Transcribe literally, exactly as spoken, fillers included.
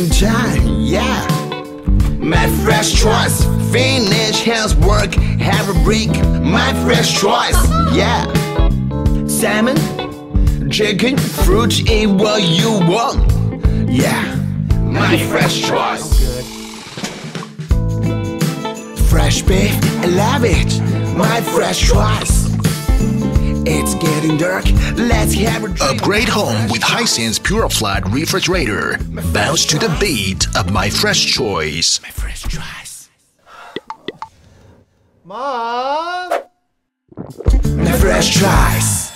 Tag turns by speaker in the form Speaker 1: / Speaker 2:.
Speaker 1: in time, yeah. My fresh choice, finish housework, have a break. My fresh choice, yeah. Salmon, chicken, fruit, eat what you want, yeah. My fresh choice. Fresh beef, I love it. My fresh choice. It's getting dark, let's have a drink.
Speaker 2: Upgrade home with Hisense Pure Flat Refrigerator. Bounce to the beat of My Fresh Choice.
Speaker 1: My fresh choice.
Speaker 3: Mom!
Speaker 1: My fresh choice.